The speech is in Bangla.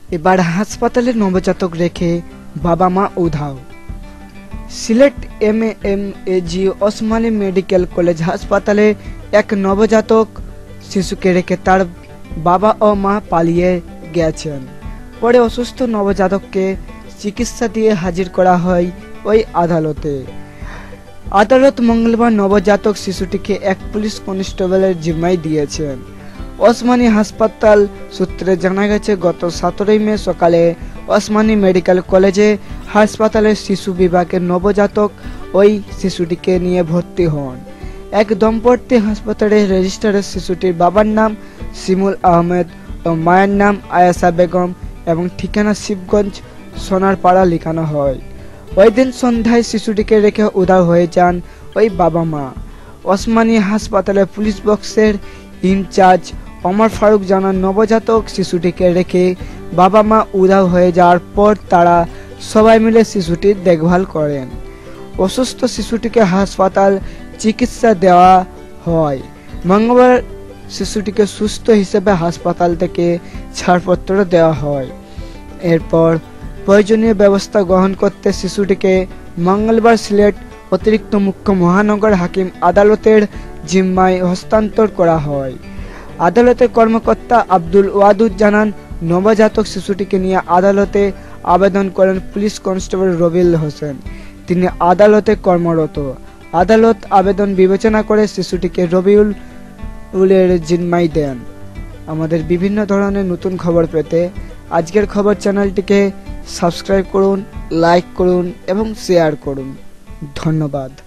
এবার হাসপাতালে নবজাতক রেখে বাবা মা উধাও। Sylhet MAMAG Osmani medical college হাসপাতালে এক নবজাতক শিশুকে রেখে তার বাবা ও মা পালিয়ে গেছেন। পরে অসুস্থ নবজাতককে চিকিৎসা দিয়ে হাজির করা হয় ওই আদালতে। আদালত মঙ্গলবার নবজাতক শিশুটিকে এক পুলিশ কনস্টেবলের জিম্মায় দিয়েছেন। ওসমানী হাসপাতাল সূত্রে জানা গেছে, গত 17 মে সকালে ওসমানী মেডিকেল কলেজে হাসপাতালের শিশু বিভাগের নবজাতক ওই শিশুটিকে নিয়ে ভর্তি হন। এক দম্পতি হাসপাতালের রেজিস্টারে শিশুটির বাবার নাম শিমুল আহমেদ ও মায়ের নাম আয়েশা বেগম এবং ঠিকানা শিবগঞ্জ সোনারপাড়া লেখানো হয়। ওই দিন সন্ধ্যায় শিশুটিকে রেখে উধাও হয়ে যান ওই বাবা মা। ওসমানী হাসপাতালের পুলিশ বক্সের ইনচার্জ ওমর ফারুক জানান, নবজাতক শিশুটিকে রেখে বাবা মা উধাও হয়ে যাওয়ার পর তারা সবাই মিলে শিশুটির দেখভাল করেন। অসুস্থ শিশুটিকে হাসপাতাল চিকিৎসা দেওয়া হয়। মঙ্গলবার শিশুটিকে সুস্থ হিসেবে হাসপাতাল থেকে ছাড়পত্র দেওয়া হয়। এরপর প্রয়োজনীয় ব্যবস্থা গ্রহণ করতে শিশুটিকে মঙ্গলবার সিলেট অতিরিক্ত মুখ্য মহানগর হাকিম আদালতের জিম্মায় হস্তান্তর করা হয়। আদালতের কর্মকর্তা আব্দুল ওয়াদুদ জানান, নবজাতক শিশুটিকে নিয়ে আদালতে আবেদন করেন পুলিশ কনস্টেবল রবিউল হোসেন। তিনি আদালতে কর্মরত। আদালত আবেদন বিবেচনা করে শিশুটিকে রবিউলের জিম্মায় দেন। আমাদের বিভিন্ন ধরনের নতুন খবর পেতে আজকের খবর চ্যানেলটিকে সাবস্ক্রাইব করুন, লাইক করুন এবং শেয়ার করুন। ধন্যবাদ।